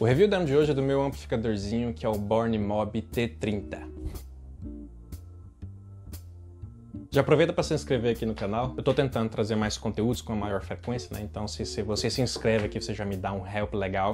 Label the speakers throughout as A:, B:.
A: O review da de hoje é do meu amplificadorzinho, que é o Borne Mob T30. Já aproveita para se inscrever aqui no canal. Eu tô tentando trazer mais conteúdos com a maior frequência, né? Então se você se inscreve aqui, você já me dá um help legal.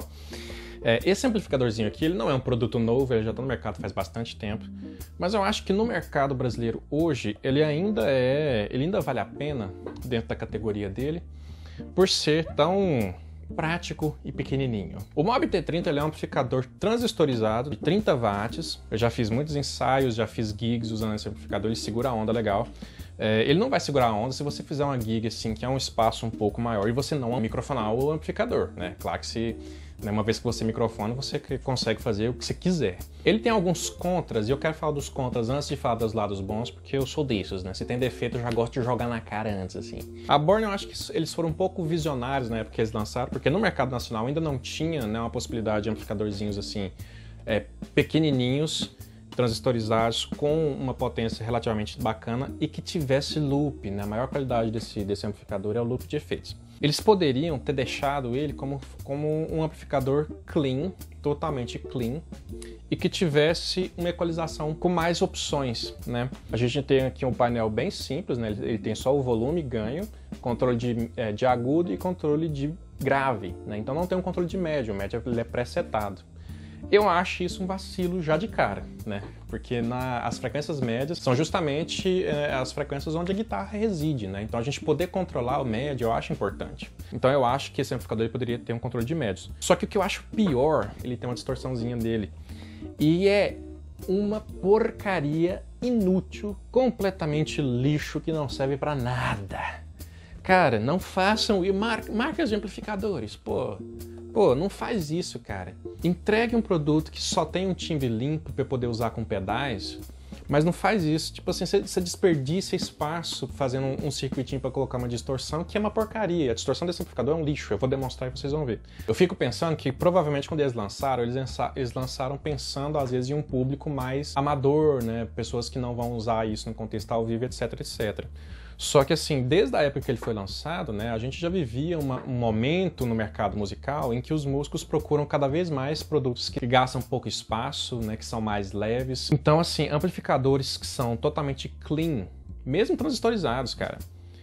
A: Esse amplificadorzinho aqui, ele não é um produto novo, ele já tá no mercado faz bastante tempo. Mas eu acho que no mercado brasileiro hoje, ele ainda vale a pena dentro da categoria dele, por ser tão prático e pequenininho. O Mob T30 ele é um amplificador transistorizado de 30 watts. Eu já fiz muitos ensaios, já fiz gigs usando esse amplificador, ele segura a onda legal. Ele não vai segurar a onda se você fizer uma gig assim, que é um espaço um pouco maior e você não microfonar o amplificador, né? Claro que uma vez que você microfona, você consegue fazer o que você quiser. Ele tem alguns contras, e eu quero falar dos contras antes de falar dos lados bons, porque eu sou desses, né? Se tem defeito, eu já gosto de jogar na cara antes, assim. A Borne, eu acho que eles foram um pouco visionários na época que eles lançaram, porque no mercado nacional ainda não tinha, né, uma possibilidade de amplificadorzinhos assim, pequenininhos, transistorizados, com uma potência relativamente bacana e que tivesse loop, né? A maior qualidade desse amplificador é o loop de efeitos. Eles poderiam ter deixado ele como um amplificador clean, totalmente clean, e que tivesse uma equalização com mais opções, né? A gente tem aqui um painel bem simples, né? Ele tem só o volume e ganho, controle de agudo e controle de grave, né? Então não tem um controle de médio, o médio ele é pré-setado. Eu acho isso um vacilo já de cara, né? Porque as frequências médias são justamente as frequências onde a guitarra reside, né? Então a gente poder controlar o médio eu acho importante. Então eu acho que esse amplificador poderia ter um controle de médios. Só que o que eu acho pior, ele tem uma distorçãozinha dele. E é uma porcaria inútil, completamente lixo, que não serve pra nada. Cara, não façam marcas de amplificadores, pô, não faz isso, cara. Entregue um produto que só tem um timbre limpo para poder usar com pedais, mas não faz isso. Tipo assim, você desperdiça espaço fazendo um circuitinho para colocar uma distorção, que é uma porcaria. A distorção desse amplificador é um lixo, eu vou demonstrar e vocês vão ver. Eu fico pensando que provavelmente quando eles lançaram pensando às vezes em um público mais amador, né? Pessoas que não vão usar isso no contexto ao vivo, etc, etc. Só que assim, desde a época que ele foi lançado, né, a gente já vivia um momento no mercado musical em que os músicos procuram cada vez mais produtos que gastam pouco espaço, né, que são mais leves. Então assim, amplificadores que são totalmente clean, mesmo transistorizados, cara,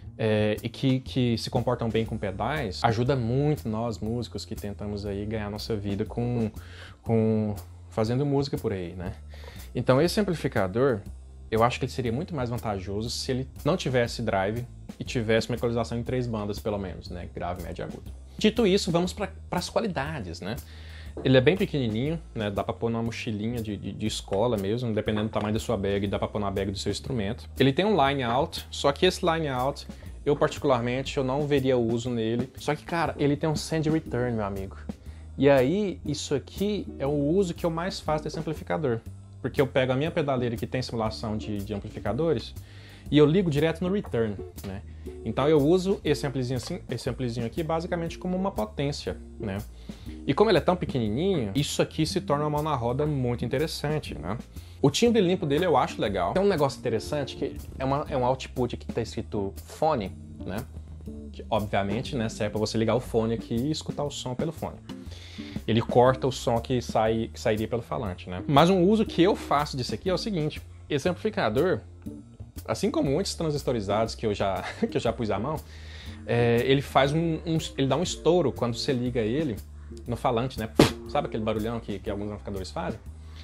A: e que se comportam bem com pedais, ajuda muito nós músicos que tentamos aí ganhar nossa vida com fazendo música por aí, né. Então esse amplificador, eu acho que ele seria muito mais vantajoso se ele não tivesse drive e tivesse uma equalização em 3 bandas, pelo menos, né? Grave, médio e agudo. Dito isso, vamos para as qualidades, né? Ele é bem pequenininho, né? Dá para pôr numa mochilinha de escola mesmo, dependendo do tamanho da sua bag, dá para pôr na bag do seu instrumento. Ele tem um line out, só que esse line out, eu particularmente, eu não veria uso nele. Só que, cara, ele tem um send return, meu amigo. E aí, isso aqui é o uso que eu mais faço desse amplificador. Porque eu pego a minha pedaleira que tem simulação de amplificadores e eu ligo direto no return, né? Então eu uso esse amplizinho aqui basicamente como uma potência, né? E como ele é tão pequenininho, isso aqui se torna uma mão na roda muito interessante, né? O timbre limpo dele eu acho legal. Tem um negócio interessante que é um output aqui que está escrito fone, né? Que, obviamente, né, serve para você ligar o fone aqui e escutar o som pelo fone. Ele corta o som que sairia pelo falante, né? Mas um uso que eu faço disso aqui é o seguinte: esse amplificador, assim como muitos transistorizados que eu já pus à mão, ele faz ele dá um estouro quando você liga ele no falante, né? Sabe aquele barulhão que alguns amplificadores fazem?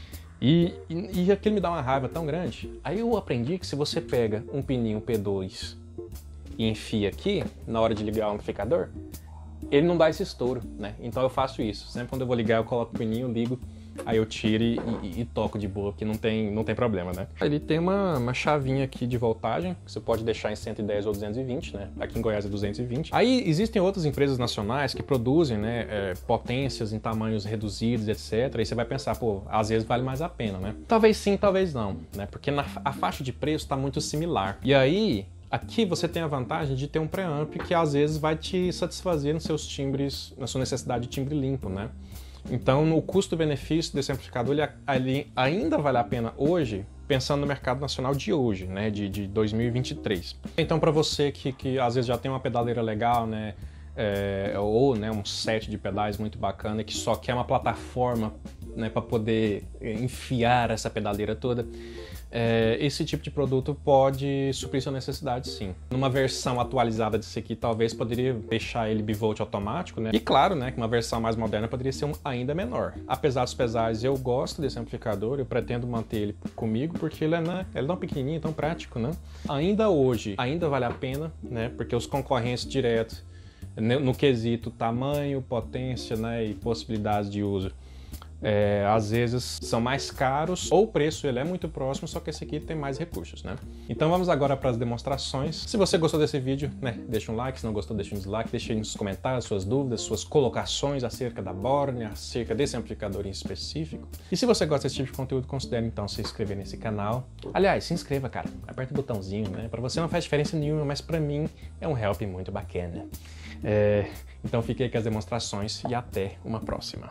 A: E aquilo me dá uma raiva tão grande. Aí eu aprendi que se você pega um pininho P2 e enfia aqui, na hora de ligar o amplificador, ele não dá esse estouro, né? Então eu faço isso. Sempre quando eu vou ligar, eu coloco o pininho, ligo, aí eu tiro e toco de boa, porque não tem problema, né? Ele tem uma chavinha aqui de voltagem, que você pode deixar em 110 ou 220, né? Aqui em Goiás é 220. Aí existem outras empresas nacionais que produzem, né, potências em tamanhos reduzidos, etc. Aí você vai pensar, pô, às vezes vale mais a pena, né? Talvez sim, talvez não, né? Porque a faixa de preço está muito similar. E aí, aqui você tem a vantagem de ter um preamp que às vezes vai te satisfazer nos seus timbres, na sua necessidade de timbre limpo, né? Então, o custo-benefício desse amplificador ele ainda vale a pena hoje, pensando no mercado nacional de hoje, né, de 2023. Então, para você que às vezes já tem uma pedaleira legal, né, ou né, um set de pedais muito bacana que só quer uma plataforma, né, para poder enfiar essa pedaleira toda, esse tipo de produto pode suprir sua necessidade, sim. Numa versão atualizada desse aqui, talvez poderia deixar ele bivolt automático, né? E claro, né, que uma versão mais moderna poderia ser ainda menor. Apesar dos pesares, eu gosto desse amplificador, eu pretendo manter ele comigo, porque ele é tão pequenininho, tão prático, né? Ainda hoje, ainda vale a pena, né? Porque os concorrentes diretos, no quesito tamanho, potência, né, e possibilidades de uso, às vezes são mais caros, ou o preço ele é muito próximo, só que esse aqui tem mais recursos, né? Então vamos agora para as demonstrações. Se você gostou desse vídeo, né, deixa um like, se não gostou, deixa um dislike, deixa aí nos comentários suas dúvidas, suas colocações acerca da Borne, acerca desse amplificador em específico. E se você gosta desse tipo de conteúdo, considere então se inscrever nesse canal. Aliás, se inscreva, cara, aperta o botãozinho, né? Para você não faz diferença nenhuma, mas para mim é um help muito bacana. Então fique aí com as demonstrações e até uma próxima.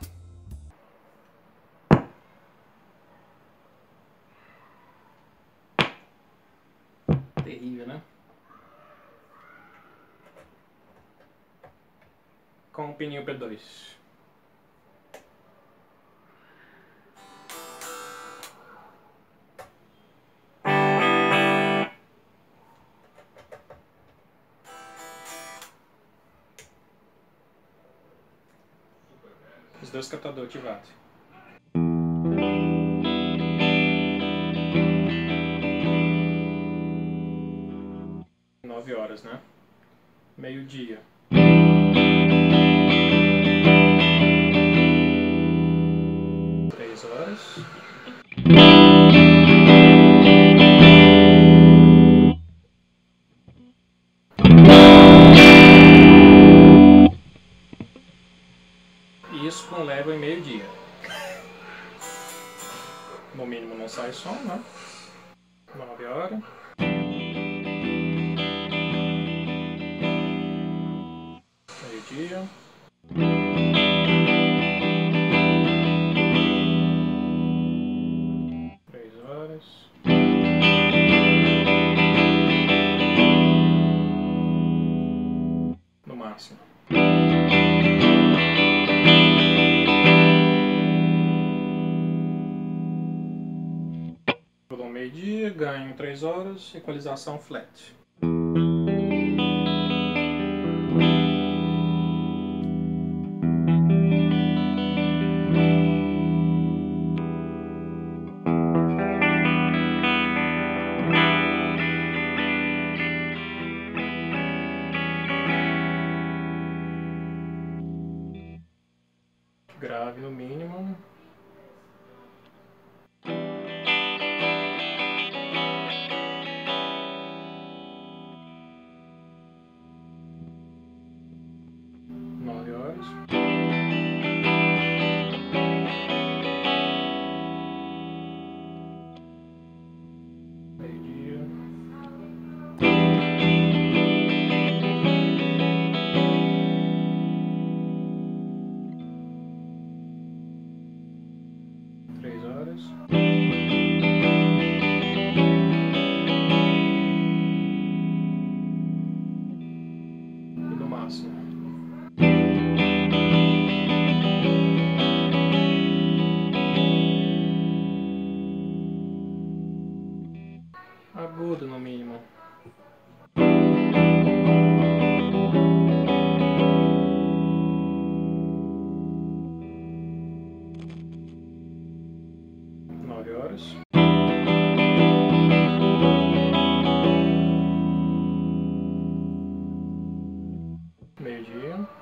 A: Terrível, né? Com o pneu P2. Os dois captadores ativados. 9 horas, né? Meio-dia. 3 horas. E isso com level em meio-dia. No mínimo não sai som, né? 9 horas. Meio-dia. 3 horas. No máximo. Pulou meio-dia, ganho 3 horas, equalização flat. Grave no mínimo. Meio-dia. Três horas. E no máximo. Agudo no mínimo. Nove horas. Meio-dia.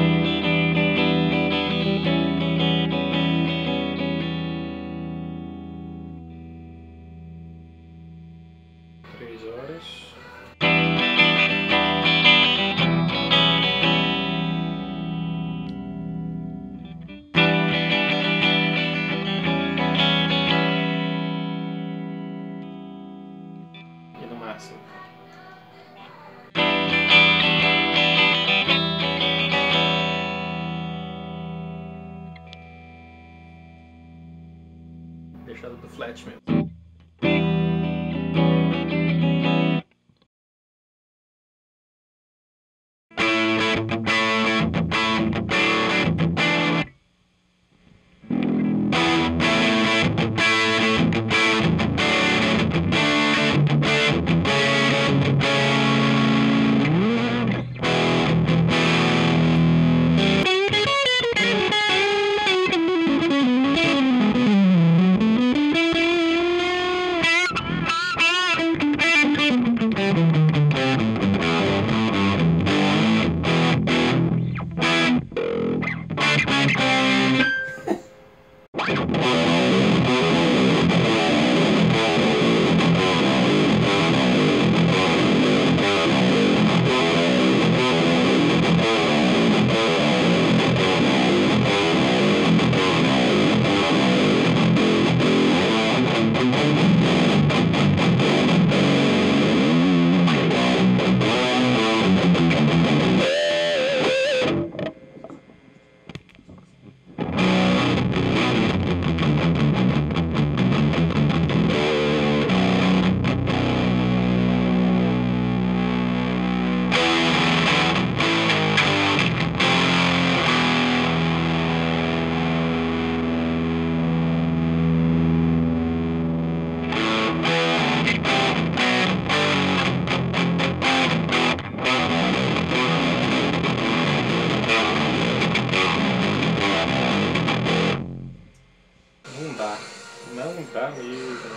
A: Três horas. E no máximo. Deixado do flat mesmo. da mesma.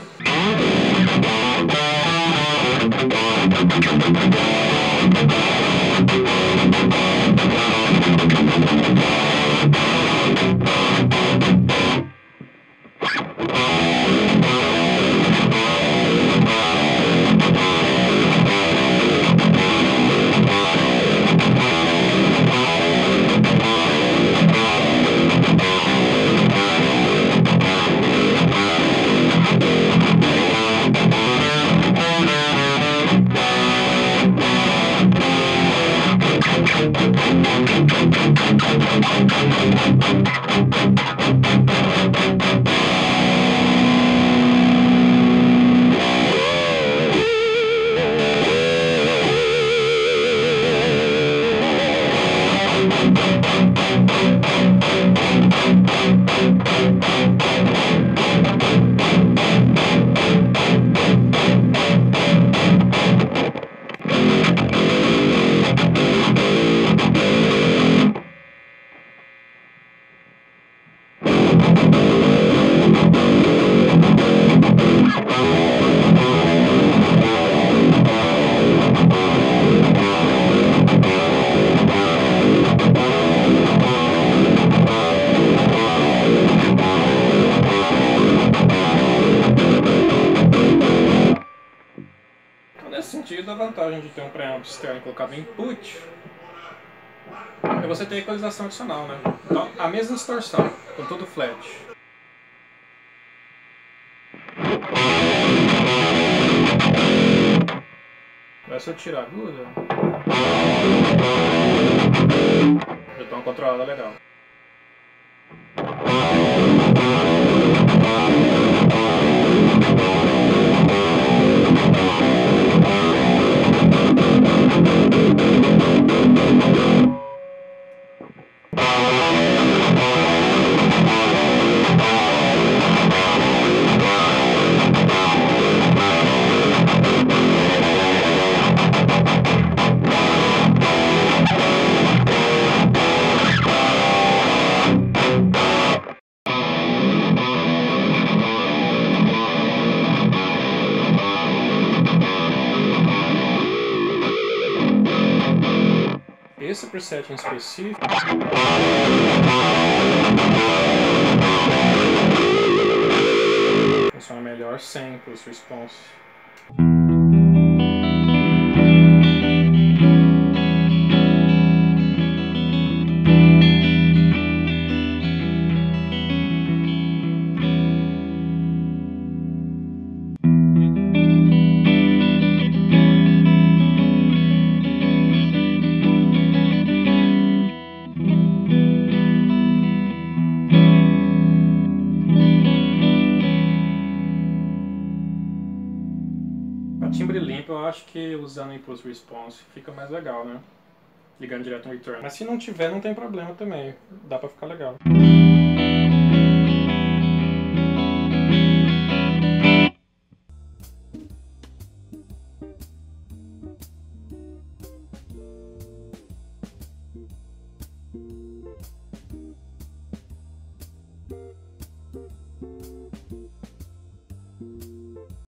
A: Nesse sentido, a vantagem de ter um preamp externo colocado em input é você ter equalização adicional, né? Então, a mesma distorção, com tudo flat. Agora se eu tirar a aguda, já dá uma controlada legal. Esse preset em específico funciona melhor sem pulse response. Timbre limpo, eu acho que usando Impulse Response fica mais legal, né? Ligando direto no return. Mas se não tiver, não tem problema também. Dá pra ficar legal.